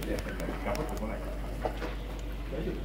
やっぱり頑張ってこないから。大丈夫。